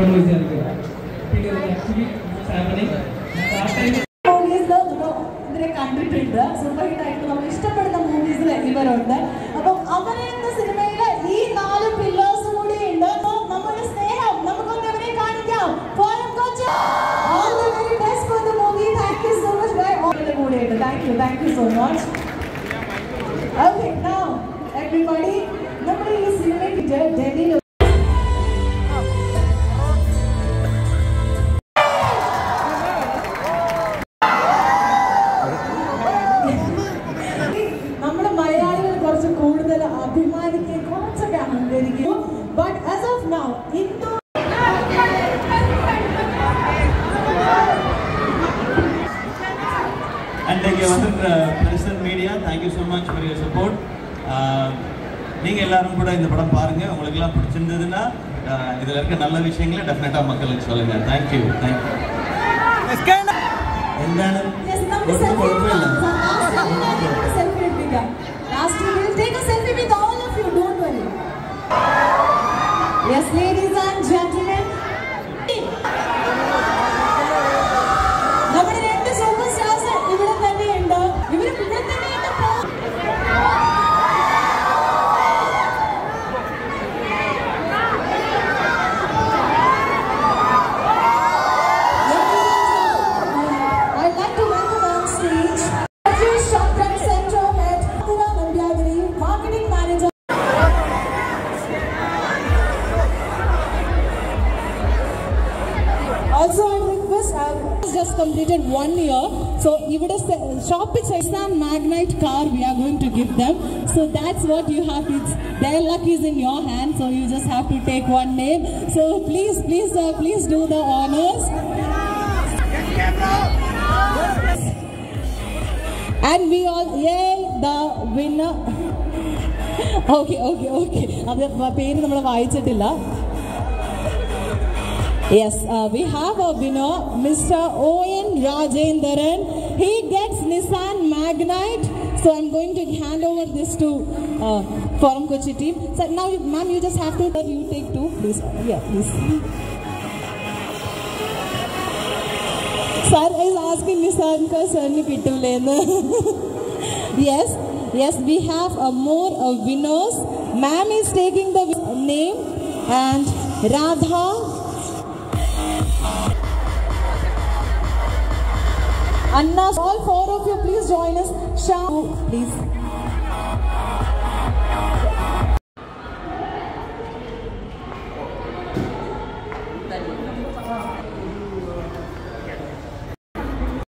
കണ്ടിട്ടുണ്ട്. Super hit ആയിട്ട് നമ്മൾ ഇഷ്ടപ്പെടുന്ന മൂവീസിൽ ഇവരുണ്ട്. അപ്പം അവരെന്ന സിനിമയിലെ ഈ 4 പില്ലേഴ്സ് കൂടി ഉണ്ട്. അപ്പോൾ നമ്മുടെ സ്നേഹം നമുക്കൊന്ന് അവരെ കാണിക്കാം. All the very best for the movie. Thank you so much. Thank you so much. Okay, now everybody, നമ്മുടെ ഈ സിനിമയ്ക്ക് ഡൽഹിയിൽ നമ്മുടെ മലയാളികൾ കുറച്ച് കൂടുതൽ അഭിമാനിക്കുകയും കുറച്ചൊക്കെ അഹങ്കരിക്കും. But as of now, and President Media, thank you so much for your support. நீங்க எல்லாரும் கூட இந்த படம் பாருங்க. உங்களுக்கு எல்லாம் பிடிச்சிருந்ததுன்னா இதுல இருக்க நல்ல விஷயங்களை டெஃபினட்டா மக்களுக்கு சொல்லுங்க. Thank you. എന്താണ് last we will take a selfie with all of you, don't worry. Yes, ladies and gentlemen, നമ്മുടെ 2 സൂപ്പർ സ്റ്റാർസ് ഇവിടെ തന്നെയുണ്ട്. ഇവിടെ തന്നെയുണ്ട്. Also, I request, just completed 1 year, so even a shop is Nissan Magnite car we are going to give them. So that's what you have to. Their luck is in your hand, so you just have to take one name. So please do the honors. And we all the winner. Okay. അത് പേര് നമ്മൾ വായിച്ചിട്ടില്ല. Yes, we have a winner, Mr. O.N. Rajendran. He gets Nissan Magnite. So I'm going to hand over this to Forum Kochi team. So now, ma'am, you just have to you take 2, please. Yeah, please. Sir is asking Nissan ka sir ni kittu lena. Yes, we have more winners. Ma'am is taking the name and Radha. Anna, all 4 of you, please join us. Sham, please.